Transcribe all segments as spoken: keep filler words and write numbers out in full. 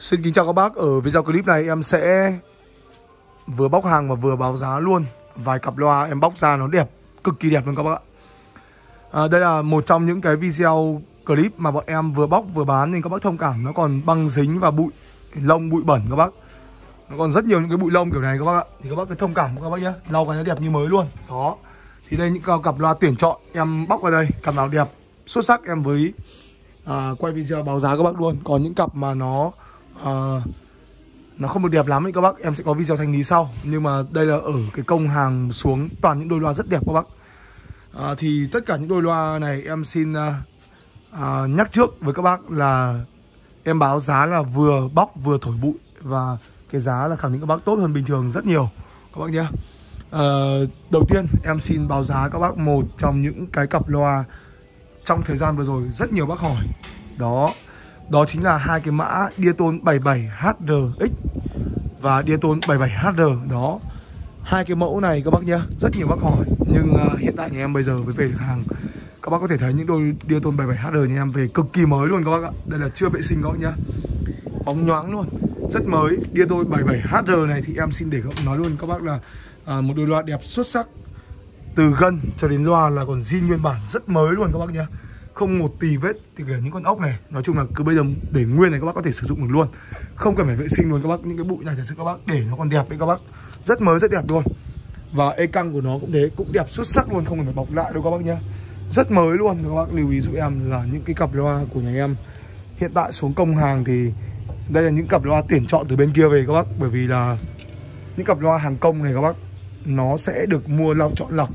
Xin kính chào các bác. Ở video clip này em sẽ vừa bóc hàng và vừa báo giá luôn. Vài cặp loa em bóc ra nó đẹp, cực kỳ đẹp luôn các bác ạ. à, Đây là một trong những cái video clip mà bọn em vừa bóc vừa bán, nên các bác thông cảm nó còn băng dính và bụi lông, bụi bẩn các bác. Nó còn rất nhiều những cái bụi lông kiểu này các bác ạ. Thì các bác cứ thông cảm các bác nhé. Lau cái nó đẹp như mới luôn. Đó. Thì đây những cặp loa tuyển chọn em bóc vào đây. Cặp nào đẹp, xuất sắc em với à, quay video báo giá các bác luôn. Còn những cặp mà nó à, nó không được đẹp lắm ấy các bác, em sẽ có video thanh lý sau. Nhưng mà đây là ở cái công hàng xuống toàn những đôi loa rất đẹp các bác. à, Thì tất cả những đôi loa này em xin à, à, nhắc trước với các bác là em báo giá là vừa bóc vừa thổi bụi. Và cái giá là khẳng định các bác tốt hơn bình thường rất nhiều các bác nhé. à, Đầu tiên em xin báo giá các bác một trong những cái cặp loa trong thời gian vừa rồi rất nhiều bác hỏi. Đó Đó chính là hai cái mã Diaton bảy mươi bảy H R X và Diaton bảy mươi bảy H R. Đó, hai cái mẫu này các bác nhé, rất nhiều bác hỏi. Nhưng uh, hiện tại nhà em bây giờ mới về được hàng. Các bác có thể thấy những đôi Diaton bảy mươi bảy H R nhà em về cực kỳ mới luôn các bác ạ. Đây là chưa vệ sinh các bác nhé, bóng nhoáng luôn, rất mới. Diaton bảy mươi bảy H R này thì em xin để nói luôn các bác là uh, một đôi loa đẹp xuất sắc. Từ gân cho đến loa là còn zin nguyên bản, rất mới luôn các bác nhé. Không một tì vết, thì kể những con ốc này nói chung là cứ bây giờ để nguyên này các bác có thể sử dụng được luôn, không cần phải vệ sinh luôn các bác. Những cái bụi này thật sự các bác để nó còn đẹp đấy các bác, rất mới rất đẹp luôn. Và e căng của nó cũng thế, cũng đẹp xuất sắc luôn, không cần phải bọc lại đâu các bác nhá, rất mới luôn. Các bác lưu ý giúp em là những cái cặp loa của nhà em hiện tại xuống công hàng thì đây là những cặp loa tuyển chọn từ bên kia về các bác. Bởi vì là những cặp loa hàng công này các bác, nó sẽ được mua lọc chọn lọc,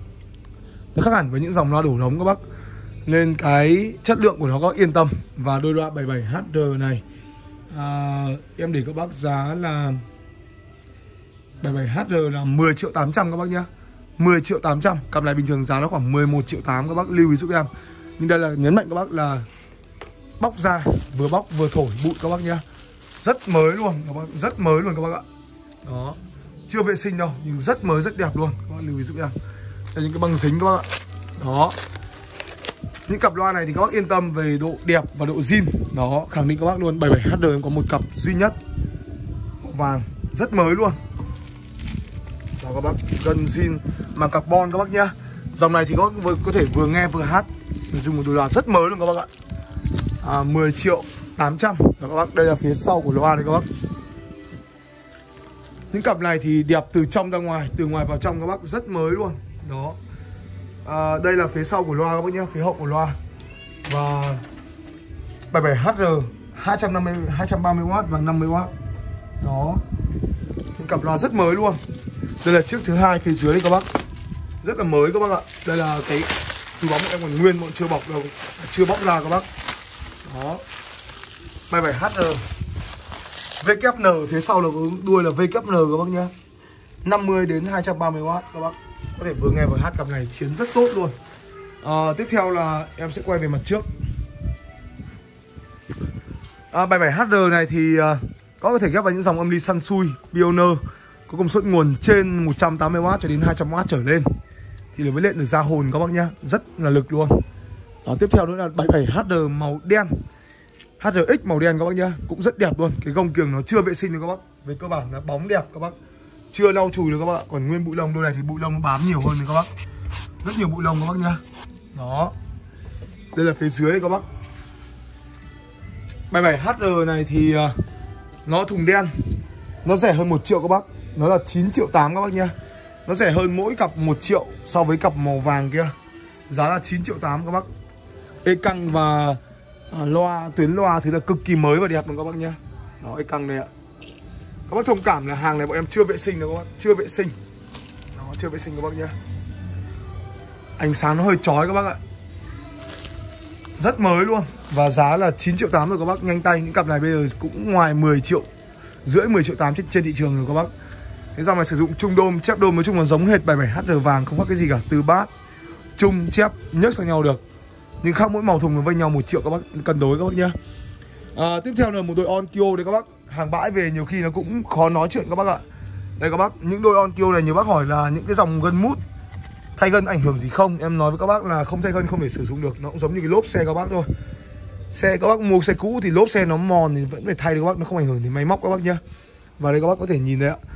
nó khác hẳn với những dòng loa đổ đống các bác, nên cái chất lượng của nó các bác yên tâm. Và đôi loa bảy mươi bảy H R này à, em để các bác giá là bảy mươi bảy H R là mười triệu tám trăm các bác nhé, mười triệu tám trăm. Cặp này bình thường giá nó khoảng mười một triệu tám các bác lưu ý giúp em. Nhưng đây là nhấn mạnh các bác là bóc ra vừa bóc vừa thổi bụi các bác nhé, rất mới luôn các bác, rất mới luôn các bác ạ. Đó, chưa vệ sinh đâu nhưng rất mới rất đẹp luôn, các bác lưu ý giúp em. Đây những cái băng dính các bác ạ. Đó, những cặp loa này thì các bác yên tâm về độ đẹp và độ zin. Đó, khẳng định các bác luôn, bảy mươi bảy H R em có một cặp duy nhất màu vàng, rất mới luôn. Đó các bác, gần zin mà carbon các bác nhá. Dòng này thì các bác có thể vừa nghe vừa hát, dùng một đôi loa rất mới luôn các bác ạ. à, mười triệu tám trăm. Đó các bác, đây là phía sau của loa này các bác. Những cặp này thì đẹp từ trong ra ngoài, từ ngoài vào trong các bác, rất mới luôn. Đó, à, đây là phía sau của loa các bác nhé, phía hậu của loa. Và bảy mươi bảy H R hai trăm năm mươi, hai trăm ba mươi oát và năm mươi oát. Đó, những cặp loa rất mới luôn. Đây là chiếc thứ hai phía dưới đây các bác, rất là mới các bác ạ. Đây là cái túi bóng em còn nguyên, bọn chưa bọc đâu, chưa bóc ra các bác. Đó, bảy mươi bảy H R V K N, phía sau là đuôi là V K N các bác nhé, năm mươi đến hai trăm ba mươi oát các bác. Có thể vừa nghe vừa hát, cặp này chiến rất tốt luôn. à, Tiếp theo là em sẽ quay về mặt trước. à, bảy mươi bảy H R này thì à, có thể ghép vào những dòng âm ly Sansui, Pioneer có công suất nguồn trên một trăm tám mươi oát cho đến hai trăm oát trở lên thì là mới lên được ra hồn các bác nhá, rất là lực luôn. Đó, tiếp theo nữa là bảy mươi bảy H R màu đen, H R X màu đen các bác nhá, cũng rất đẹp luôn. Cái gông kiềng nó chưa vệ sinh được các bác, về cơ bản là bóng đẹp các bác, chưa lau chùi được các bác. Còn nguyên bụi lông, đôi này thì bụi lông nó bám nhiều hơn đấy các bác, rất nhiều bụi lông các bác nhá. Đó, đây là phía dưới đây các bác. bảy mươi bảy H R này thì uh, nó thùng đen, nó rẻ hơn một triệu các bác, nó là chín triệu tám các bác nhá. Nó rẻ hơn mỗi cặp một triệu so với cặp màu vàng kia, giá là chín triệu tám các bác. E căng và uh, loa, tuyến loa thì là cực kỳ mới và đẹp luôn các bác nhá. Đó, e căng này ạ. Các bác thông cảm là hàng này bọn em chưa vệ sinh đâu các bác, chưa vệ sinh. Đó, chưa vệ sinh các bác nhé. Ánh sáng nó hơi chói các bác ạ, rất mới luôn. Và giá là chín triệu tám rồi các bác, nhanh tay. Những cặp này bây giờ cũng ngoài mười triệu rưỡi, mười triệu tám trên, trên thị trường rồi các bác. Cái dòng này sử dụng trung đôm, chép đôm, nói chung là giống hệt bảy mươi bảy H R vàng, không khác cái gì cả. Từ bát, trung, chép, nhấc sang nhau được. Nhưng khác mỗi màu thùng nó vây nhau một triệu các bác, cân đối các bác nhé. à, Tiếp theo là một đôi Onkyo đây các bác. Hàng bãi về nhiều khi nó cũng khó nói chuyện các bác ạ. Đây các bác, những đôi Onkyo này nhiều bác hỏi là những cái dòng gân mút thay gân ảnh hưởng gì không. Em nói với các bác là không thay gân không thể sử dụng được, nó cũng giống như cái lốp xe các bác thôi. Xe các bác mua xe cũ thì lốp xe nó mòn thì vẫn phải thay được các bác, nó không ảnh hưởng đến máy móc các bác nhá. Và đây các bác có thể nhìn thấy ạ,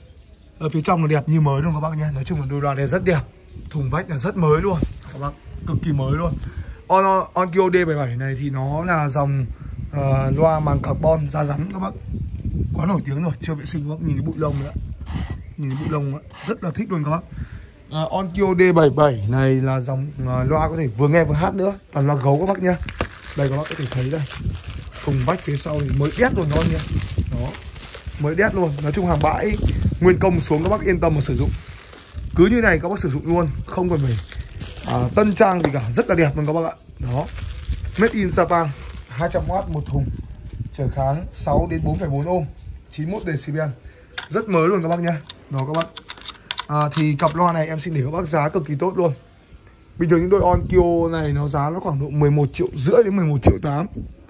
ở phía trong nó đẹp như mới luôn các bác nhá. Nói chung là đôi loa này rất đẹp, thùng vách là rất mới luôn các bác, cực kỳ mới luôn. On, Onkyo D bảy mươi bảy này thì nó là dòng uh, loa màng carbon da rắn các bác, quá nổi tiếng rồi, chưa vệ sinh các bác, nhìn cái bụi lông nữa, nhìn cái bụi lông nữa, rất là thích luôn các bác. uh, Onkyo D bảy mươi bảy này là dòng uh, loa có thể vừa nghe vừa hát nữa, toàn loa gấu các bác nhá. Đây các bác có thể thấy đây, thùng vách phía sau thì mới đét luôn đó nha, đó, mới đét luôn. Nói chung hàng bãi nguyên công xuống các bác yên tâm mà sử dụng, cứ như này các bác sử dụng luôn, không cần phải à, tân trang gì cả, rất là đẹp luôn các bác ạ. Đó, made in Japan, hai trăm oát một thùng, trở kháng sáu đến bốn phẩy bốn ohm, chín mươi mốt decibel, rất mới luôn các bác nha. Đó các bác, à, thì cặp loa này em xin để các bác giá cực kỳ tốt luôn. Bình thường những đôi Onkyo này nó giá nó khoảng độ mười một triệu rưỡi đến mười một triệu tám,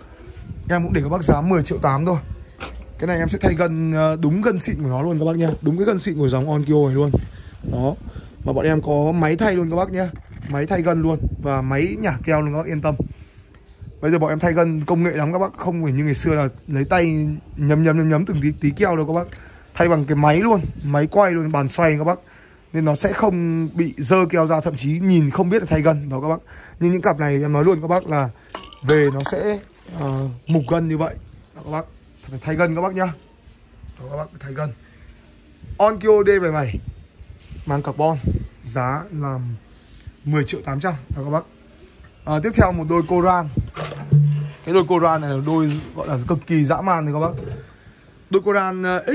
em cũng để các bác giá mười triệu tám thôi. Cái này em sẽ thay gân đúng gân xịn của nó luôn các bác nha, đúng cái gân xịn của dòng Onkyo này luôn. Đó, và bọn em có máy thay luôn các bác nhá, máy thay gân luôn và máy nhả keo luôn các bác yên tâm. Bây giờ bọn em thay gân công nghệ lắm các bác, không phải như ngày xưa là lấy tay nhấm nhấm nhấm nhấm từng tí, tí keo đâu các bác. Thay bằng cái máy luôn, máy quay luôn, bàn xoay các bác, nên nó sẽ không bị dơ keo ra, thậm chí nhìn không biết là thay gân đó các bác. Nhưng những cặp này em nói luôn các bác là về nó sẽ uh, mục gân như vậy đó các bác, phải thay gân các bác nhá. Đó các bác, thay gân. Onkyo D bảy mươi bảy màng carbon, giá là mười triệu tám trăm đó các bác. À, tiếp theo một đôi Coran. Cái đôi Coran này là đôi gọi là cực kỳ dã man này các bác. Đôi Coran X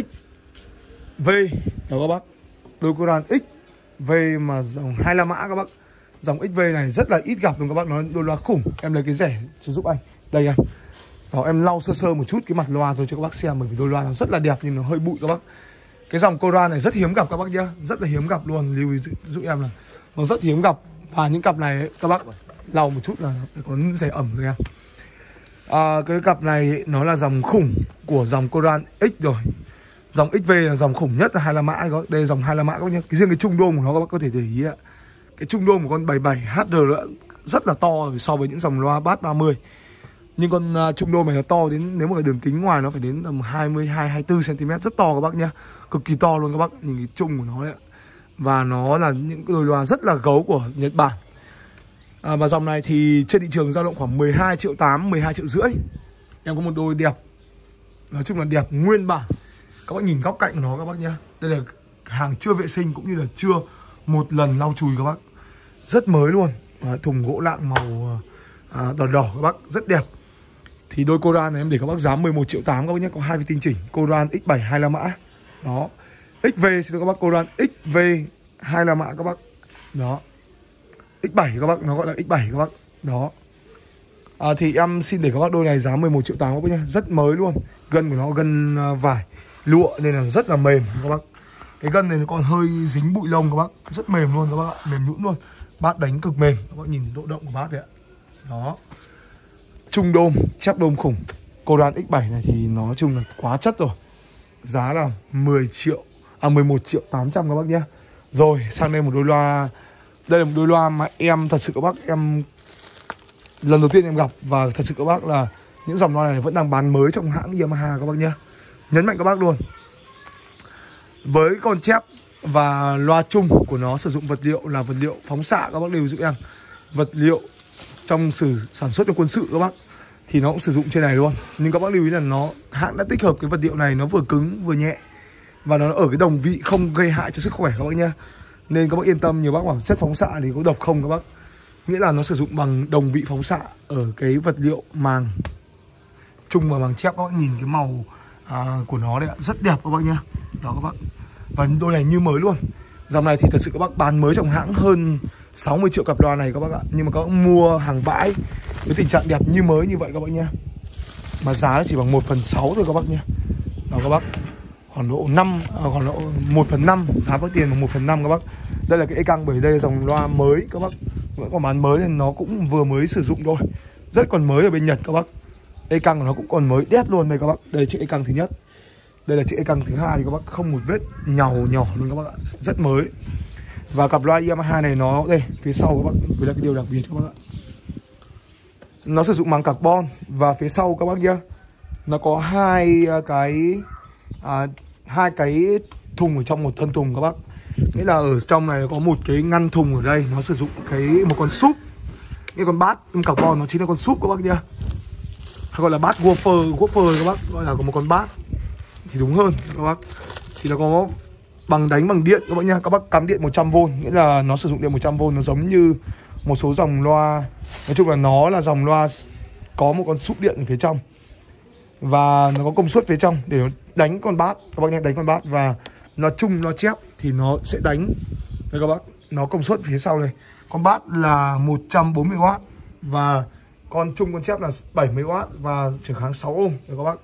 V đó các bác. Đôi Coran X V mà dòng hai la mã các bác. Dòng ích vê này rất là ít gặp luôn các bác, nó đôi loa khủng. Em lấy cái rẻ cho giúp anh. Đây em. Đó, em lau sơ sơ một chút cái mặt loa rồi cho các bác xem, bởi vì đôi loa nó rất là đẹp nhưng nó hơi bụi các bác. Cái dòng Coran này rất hiếm gặp các bác nhá, rất là hiếm gặp luôn, lưu ý giúp em là nó rất hiếm gặp. Và những cặp này các bác lau một chút là có rẻ ẩm rồi em. À, cái cặp này nó là dòng khủng của dòng Coran X rồi. Dòng ích vê là dòng khủng nhất là hai la mã. Đây là dòng hai la mã các bác nhá. Cái riêng cái trung đôm của nó các bác có thể để ý ạ. Cái trung đôm của con bảy mươi bảy hát rờ rất là to rồi so với những dòng loa bass ba mươi. Nhưng con uh, trung đôm này nó to đến, nếu mà cái đường kính ngoài nó phải đến tầm hai mươi hai hai mươi tư xăng ti mét, rất to các bác nhá. Cực kỳ to luôn các bác, nhìn cái trung của nó đấy ạ. Và nó là những đôi loa rất là gấu của Nhật Bản. À, và dòng này thì trên thị trường dao động khoảng mười hai triệu tám, mười hai triệu rưỡi. Em có một đôi đẹp, nói chung là đẹp nguyên bản. Các bác nhìn góc cạnh của nó các bác nhá. Đây là hàng chưa vệ sinh cũng như là chưa một lần lau chùi các bác. Rất mới luôn. À, thùng gỗ lạng màu à, đỏ đỏ các bác, rất đẹp. Thì đôi Coran này em để các bác giá mười một triệu tám các bác nhé, có hai vi tinh chỉnh. Coran X bảy hai la mã. Đó. ích vê xin các bác, Coran ích vê hai la mã các bác. Đó. ích bảy các bác, nó gọi là ích bảy các bác. Đó. À, thì em xin để các bác đôi này giá mười một triệu tám các bác nhé, rất mới luôn. Gân của nó gân vải lụa nên là rất là mềm các bác. Cái gân này nó còn hơi dính bụi lông các bác, rất mềm luôn các bác ạ, mềm nhũn luôn. Bát đánh cực mềm, các bác nhìn độ động của bát đấy ạ. Đó. Trung đôm, chép đôm khủng. Coran X bảy này thì nói chung là quá chất rồi. Giá là mười triệu, à mười một triệu tám trăm các bác nhé. Rồi, sang đây một đôi loa. Đây là một đôi loa mà em thật sự các bác, em lần đầu tiên em gặp. Và thật sự các bác là những dòng loa này vẫn đang bán mới trong hãng Yamaha các bác nhé. Nhấn mạnh các bác luôn. Với con chép và loa chung của nó sử dụng vật liệu là vật liệu phóng xạ các bác lưu giúp em. Vật liệu trong sử sản xuất cho quân sự các bác thì nó cũng sử dụng trên này luôn. Nhưng các bác lưu ý là nó hãng đã tích hợp cái vật liệu này, nó vừa cứng vừa nhẹ và nó ở cái đồng vị không gây hại cho sức khỏe các bác nhá. Nên các bác yên tâm, nhiều bác bảo chất phóng xạ thì có độc không các bác. Nghĩa là nó sử dụng bằng đồng vị phóng xạ ở cái vật liệu màng chung và màng chép. Các bác nhìn cái màu à, của nó đấy ạ, rất đẹp các bác nhá. Đó các bác. Và đôi này như mới luôn. Dòng này thì thật sự các bác bán mới trong hãng hơn sáu mươi triệu cặp loa này các bác ạ. Nhưng mà các bác mua hàng bãi với tình trạng đẹp như mới như vậy các bác nhá. Mà giá chỉ bằng một phần sáu thôi các bác nhá. Đó các bác. Khoảng độ năm, à, khoảng độ một phần năm, giá bác tiền bằng một phần năm các bác. Đây là cái e căng, bởi đây là dòng loa mới các bác. Vẫn còn bán mới nên nó cũng vừa mới sử dụng thôi. Rất còn mới ở bên Nhật các bác. E căng của nó cũng còn mới đét luôn đây các bác. Đây là chiếc e căng thứ nhất. Đây là chiếc e căng thứ hai thì các bác, không một vết nhàu nhỏ luôn các bác ạ. Rất mới. Và cặp loa Yamaha này nó đây phía sau các bác, với là cái điều đặc biệt các bác ạ. Nó sử dụng màng carbon. Và phía sau các bác nhá, nó có hai cái à, hai cái thùng ở trong một thân thùng các bác. Nghĩa là ở trong này có một cái ngăn thùng ở đây, nó sử dụng cái một con súp. Cái con bát carbon nó chính là con súp các bác nhá, hay gọi là bát wafer, wafer các bác, gọi là có một con bát thì đúng hơn các bác. Thì nó có bằng đánh bằng điện các bác nhá. Các bác cắm điện một trăm vôn, nghĩa là nó sử dụng điện một trăm vôn. Nó giống như một số dòng loa, nói chung là nó là dòng loa có một con súp điện ở phía trong, và nó có công suất phía trong để nó đánh con bát các bác nhé, đánh con bát. Và nó chung nó chép thì nó sẽ đánh đây các bác, nó công suất phía sau đây. Con bát là một trăm bốn mươi oát và con chung con chép là bảy mươi oát và trở kháng sáu ôm đây các bác.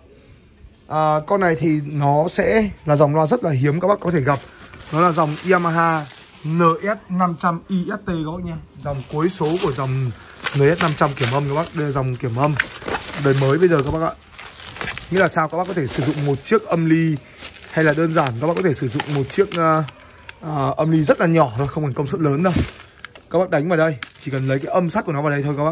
À, con này thì nó sẽ là dòng loa rất là hiếm các bác có thể gặp. Nó là dòng Yamaha N S năm trăm I S T các bác nha, dòng cuối số của dòng N S năm trăm kiểm âm các bác. Đây là dòng kiểm âm đời mới bây giờ các bác ạ. Nghĩa là sao, các bác có thể sử dụng một chiếc âm ly, hay là đơn giản các bác có thể sử dụng một chiếc uh, uh, âm ly rất là nhỏ thôi, không cần công suất lớn đâu. Các bác đánh vào đây, chỉ cần lấy cái âm sắt của nó vào đây thôi các bác,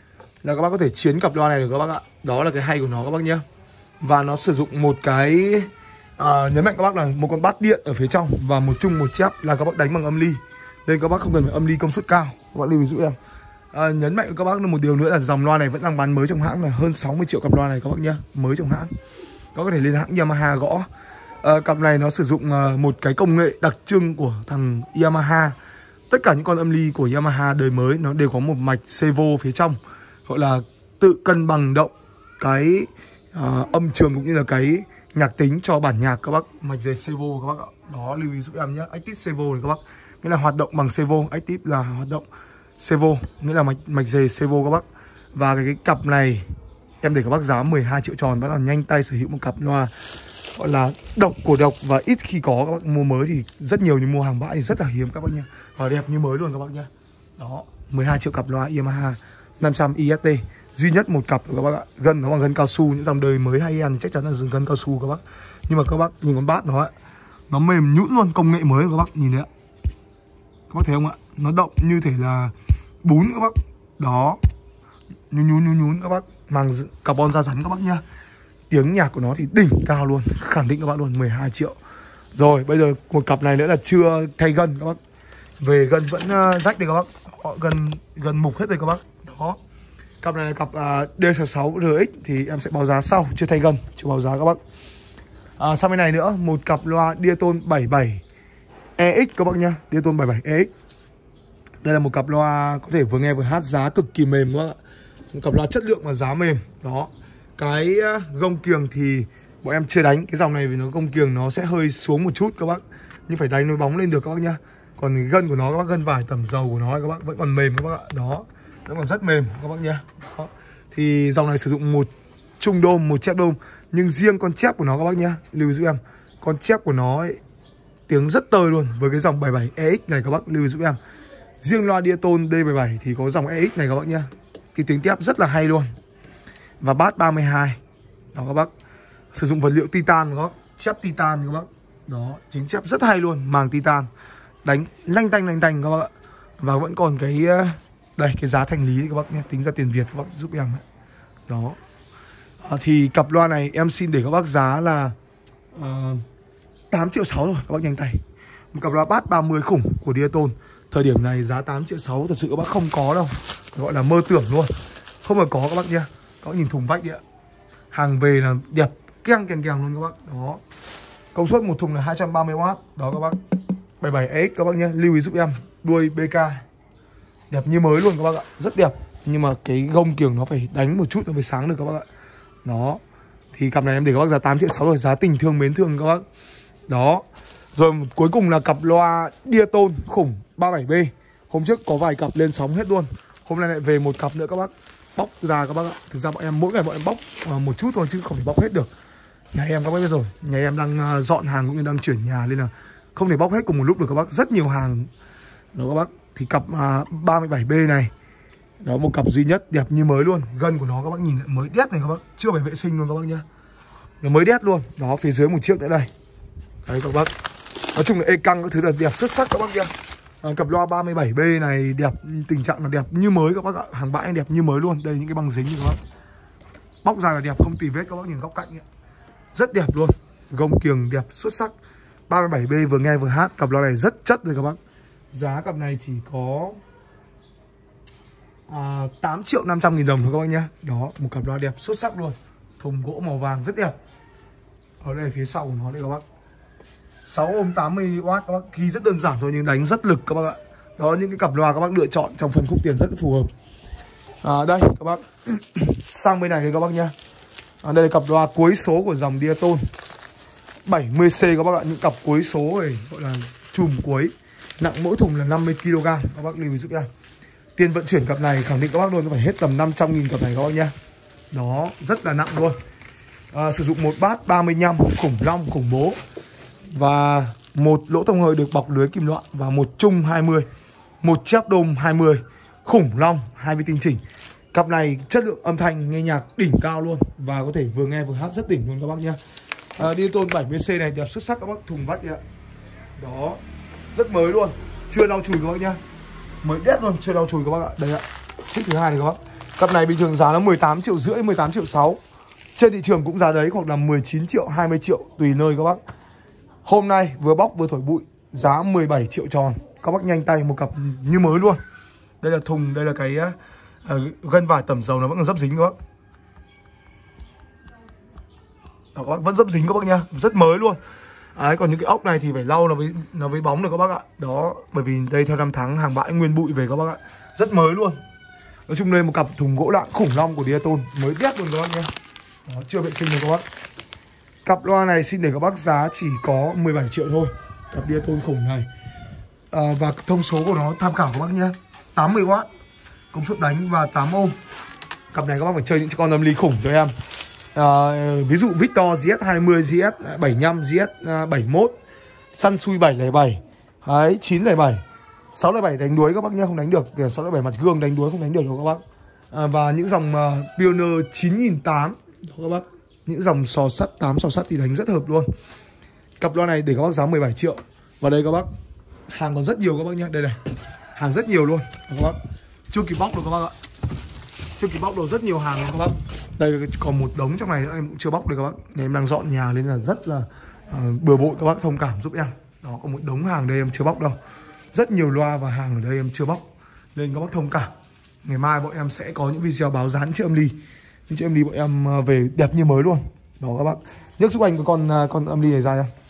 là các bác có thể chiến cặp loa này được các bác ạ. Đó là cái hay của nó các bác nhé. Và nó sử dụng một cái uh, nhấn mạnh các bác là một con bát điện ở phía trong và một chung một chép là các bác đánh bằng âm ly, nên các bác không cần phải âm ly công suất cao. Các bác lưu ý giúp em. À, nhấn mạnh các bác một điều nữa là dòng loa này vẫn đang bán mới trong hãng, là hơn sáu mươi triệu cặp loa này các bác nhé, mới trong hãng. Các bác có thể lên hãng Yamaha gõ. À, cặp này nó sử dụng uh, một cái công nghệ đặc trưng của thằng Yamaha. Tất cả những con âm ly của Yamaha đời mới nó đều có một mạch servo phía trong, gọi là tự cân bằng động cái uh, âm trường cũng như là cái nhạc tính cho bản nhạc các bác. Mạch dây servo các bác ạ. Đó, lưu ý giúp em nhé. Active servo này các bác, nghĩa là hoạt động bằng servo. Active là hoạt động servo, nghĩa là mạch mạch dây servo các bác. Và cái, cái cặp này em để các bác giá mười hai triệu tròn, bắt đầu nhanh tay sở hữu một cặp loa gọi là độc của độc và ít khi có. Các bác mua mới thì rất nhiều, nhưng mua hàng bãi thì rất là hiếm các bác nha. Và đẹp như mới luôn các bác nha. Đó, mười hai triệu cặp loa Yamaha năm trăm I S T, duy nhất một cặp các bác ạ. Gân nó bằng gân cao su, những dòng đời mới hay ăn chắc chắn là gân cao su các bác. Nhưng mà các bác nhìn con bát nó ạ, nó mềm nhũn luôn, công nghệ mới các bác nhìn đấy ạ. Các bác thấy không ạ? Nó động như thể là bún các bác. Đó, nhún nhún nhún nhún các bác, màng carbon da rắn các bác nha. Tiếng nhạc của nó thì đỉnh cao luôn, khẳng định các bác luôn, mười hai triệu. Rồi bây giờ một cặp này nữa là chưa thay gân các bác. Về gân vẫn uh, rách đây các bác, họ gân gân mục hết rồi các bác. Đó, cặp này là cặp uh, D sáu sáu R X thì em sẽ báo giá sau, chưa thay gân, chưa báo giá các bác. À, sau bên này nữa một cặp loa Diaton bảy mươi bảy E X các bác nha, Diaton bảy mươi bảy E X. Đây là một cặp loa có thể vừa nghe vừa hát, giá cực kỳ mềm các bác ạ. Một cặp loa chất lượng và giá mềm. Đó, cái gông kiềng thì bọn em chưa đánh cái dòng này vì nó gông kiềng nó sẽ hơi xuống một chút các bác, nhưng phải đánh nối bóng lên được các bác nhá. Còn gân của nó các bác, gân vải tẩm dầu của nó các bác vẫn còn mềm các bác ạ. Đó, vẫn còn rất mềm các bác nhá. Đó. Thì dòng này sử dụng một trung đôm, một chép đôm, nhưng riêng con chép của nó các bác nhá, lưu ý giúp em, con chép của nó ấy, tiếng rất tơi luôn. Với cái dòng bảy mươi bảy E X này các bác lưu ý giúp em, riêng loa Diaton D bảy mươi bảy thì có dòng E X này các bác nhá, cái tiếng tép rất là hay luôn. Và bass ba mươi hai. Đó các bác, sử dụng vật liệu titan các bác, chép titan các bác. Đó, chính chép rất hay luôn, màng titan, đánh lanh tanh lanh tanh các bác ạ. Và vẫn còn cái đây, cái giá thành lý các bác nhé, tính ra tiền Việt các bác giúp em. Đó. À, thì cặp loa này em xin để các bác giá là uh, tám triệu sáu rồi các bác nhanh tay. Một cặp loa bass ba mươi khủng của Diaton. Thời điểm này giá tám triệu sáu thật sự các bác không có đâu, gọi là mơ tưởng luôn, không mà có các bác nhá. Các bác nhìn thùng vách đi ạ, hàng về là đẹp keng keng keng luôn các bác. Đó, công suất một thùng là hai trăm ba mươi oát. Đó các bác, bảy mươi bảy E X các bác nhé, lưu ý giúp em, đuôi bê ca đẹp như mới luôn các bác ạ, rất đẹp. Nhưng mà cái gông kiềng nó phải đánh một chút nó mới sáng được các bác ạ. Đó, thì cặp này em để các bác giá tám triệu sáu rồi, giá tình thương mến thương các bác. Đó, rồi cuối cùng là cặp loa Diaton khủng ba mươi bảy B. Hôm trước có vài cặp lên sóng hết luôn, hôm nay lại về một cặp nữa các bác, bóc ra các bác ạ. Thực ra bọn em mỗi ngày bọn em bóc một chút thôi chứ không thể bóc hết được. Nhà em các bác biết rồi, nhà em đang dọn hàng cũng như đang chuyển nhà nên là không thể bóc hết cùng một lúc được các bác, rất nhiều hàng. Đó các bác, thì cặp uh, ba mươi bảy B này, đó một cặp duy nhất đẹp như mới luôn. Gân của nó các bác nhìn mới đét này các bác, chưa phải vệ sinh luôn các bác nhá, nó mới đét luôn. Đó, phía dưới một chiếc nữa đây. Đấy các bác, nói chung là ê căng các thứ là đẹp xuất sắc các bác nhá. À, cặp loa ba mươi bảy B này đẹp, tình trạng là đẹp như mới các bác ạ, hàng bãi đẹp như mới luôn. Đây những cái băng dính các bác, bóc ra là đẹp, không tì vết các bác nhìn góc cạnh ấy. Rất đẹp luôn, gông kiềng đẹp xuất sắc. Ba mươi bảy B vừa nghe vừa hát, cặp loa này rất chất rồi các bác. Giá cặp này chỉ có à, tám triệu năm trăm nghìn đồng thôi các bác nhé. Đó, một cặp loa đẹp xuất sắc luôn. Thùng gỗ màu vàng rất đẹp. Ở đây phía sau của nó đây các bác, sáu ôm tám mươi oát các bác. Ghi rất đơn giản thôi nhưng đánh rất lực các bác ạ. Đó, những cái cặp loa các bác lựa chọn trong phân khúc tiền rất phù hợp. À, đây các bác sang bên này đây các bác nhé. À, đây là cặp loa cuối số của dòng Diaton bảy mươi C các bác ạ. Những cặp cuối số này gọi là chùm cuối, nặng mỗi thùng là năm mươi ki lô gam. Các bác lưu ý giúp em. Tiền vận chuyển cặp này khẳng định các bác luôn phải hết tầm năm trăm nghìn cặp này các bác nhé. Đó, rất là nặng luôn. À, sử dụng một bát ba mươi lăm, khủng long, khủng bố, và một lỗ thông hơi được bọc lưới kim loại, và một chung hai mươi, một chép đôm hai mươi, khủng long hai mươi tinh chỉnh. Cặp này chất lượng âm thanh nghe nhạc đỉnh cao luôn, và có thể vừa nghe vừa hát rất đỉnh luôn các bác nhé. À, Diaton bảy mươi C này đẹp xuất sắc các bác, thùng vắt ạ. Đó, rất mới luôn, chưa lau chùi các bác nhé, mới đét luôn, chưa lau chùi các bác ạ. Đây ạ, chiếc thứ hai này các bác. Cặp này bình thường giá nó mười tám triệu rưỡi, mười tám triệu sáu. Trên thị trường cũng giá đấy, hoặc là mười chín triệu, hai mươi triệu tùy nơi các bác. Hôm nay vừa bóc vừa thổi bụi, giá mười bảy triệu tròn. Các bác nhanh tay một cặp như mới luôn. Đây là thùng, đây là cái uh, gân vải tẩm dầu nó vẫn còn dấp dính các bác. Đó, các bác vẫn dấp dính các bác nha, rất mới luôn. Đấy, còn những cái ốc này thì phải lau nó với nó với bóng được các bác ạ. Đó, bởi vì đây theo năm tháng hàng bãi nguyên bụi về các bác ạ. Rất mới luôn. Nói chung đây một cặp thùng gỗ lạng khủng long của Diaton, mới đét luôn các bác nha. Đó, chưa vệ sinh được các bác. Cặp loa này xin để các bác giá chỉ có mười bảy triệu thôi. Cặp Diaton khủng này. À, và thông số của nó tham khảo các bác nhé, tám mươi oát công suất đánh và tám ôm. Cặp này các bác phải chơi những con âm ly khủng cho em. À, ví dụ Victor Z S hai mươi, Z S bảy mươi lăm, Z S bảy mươi mốt, Sansui bảy không bảy, đấy, chín không bảy, sáu không bảy đánh đuối các bác nhé, không đánh được. Kìa, sáu không bảy mặt gương đánh đuối không đánh được đâu các bác. À, và những dòng uh, Pioneer chín nghìn tám trăm các bác, những dòng sò sắt, tám sò sắt thì đánh rất hợp luôn. Cặp loa này để các bác giá mười bảy triệu. Và đây các bác, hàng còn rất nhiều các bác nhé. Đây này, hàng rất nhiều luôn các bác, chưa kịp bóc được các bác ạ. Chưa kịp bóc được rất nhiều hàng các bác. Đây còn một đống trong này nữa em cũng chưa bóc được các bác. Nhà em đang dọn nhà nên là rất là uh, bừa bộn, các bác thông cảm giúp em. Đó, có một đống hàng đây em chưa bóc đâu. Rất nhiều loa và hàng ở đây em chưa bóc, nên các bác thông cảm. Ngày mai bọn em sẽ có những video báo giá những chiếc âm ly. Những chiếc âm ly bọn em về đẹp như mới luôn. Đó các bác. Nhấc giúp anh có con con âm ly này ra nha.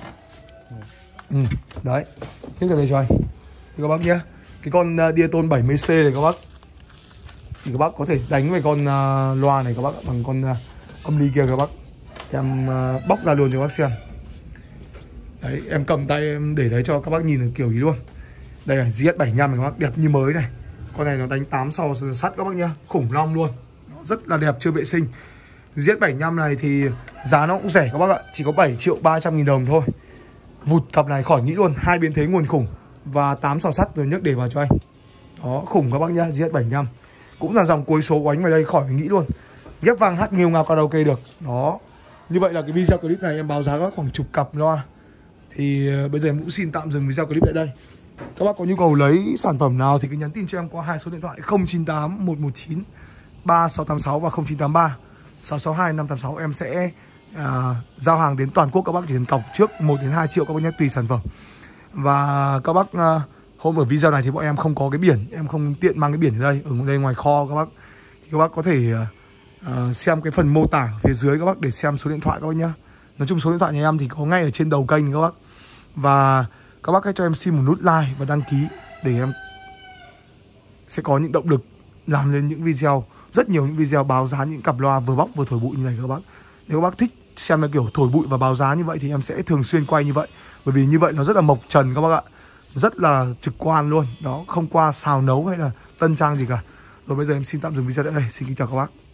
Ừ, đấy. Nhấc ra đây cho anh. Thì các bác nhé. Cái con uh, Diaton bảy mươi C này các bác, thì các bác có thể đánh về con uh, loa này các bác, bằng con uh, âm ly kia các bác. Em uh, bóc ra luôn cho các bác xem. Đấy, em cầm tay em để đấy cho các bác nhìn được kiểu ý luôn. Đây là Z S bảy mươi lăm này các bác, đẹp như mới này. Con này nó đánh tám sò sắt các bác nhá, khủng long luôn. Rất là đẹp, chưa vệ sinh. Z S bảy mươi lăm này thì giá nó cũng rẻ các bác ạ, chỉ có bảy triệu ba trăm nghìn đồng thôi. Vụt cặp này khỏi nghĩ luôn, hai biến thế nguồn khủng và tám sò sắt rồi nhấc để vào cho anh. Đó, khủng các bác nhá, Z S bảy mươi lăm. Cũng là dòng cuối số của anh vào đây khỏi nghĩ luôn. Ghép vang hát nghêu ngao karaoke được. Đó. Như vậy là cái video clip này em báo giá các khoảng chục cặp loa. Thì uh, bây giờ em cũng xin tạm dừng video clip tại đây. Các bác có nhu cầu lấy sản phẩm nào thì cứ nhắn tin cho em qua hai số điện thoại không chín tám một một chín ba sáu tám sáu và không chín tám ba sáu sáu hai năm tám sáu. Em sẽ uh, giao hàng đến toàn quốc. Các bác chỉ cần cọc trước một đến hai triệu các bác nhé, tùy sản phẩm. Và các bác uh, hôm ở video này thì bọn em không có cái biển, em không tiện mang cái biển ở đây, ở đây ngoài kho các bác. Thì các bác có thể uh, xem cái phần mô tả phía dưới các bác để xem số điện thoại các bác nhé. Nói chung số điện thoại nhà em thì có ngay ở trên đầu kênh các bác. Và các bác hãy cho em xin một nút like và đăng ký để em sẽ có những động lực làm lên những video, rất nhiều những video báo giá những cặp loa vừa bóc vừa thổi bụi như này các bác. Nếu các bác thích xem là kiểu thổi bụi và báo giá như vậy thì em sẽ thường xuyên quay như vậy. Bởi vì như vậy nó rất là mộc trần các bác ạ, rất là trực quan luôn. Đó, không qua xào nấu hay là tân trang gì cả. Rồi bây giờ em xin tạm dừng video tại đây. Xin kính chào các bác.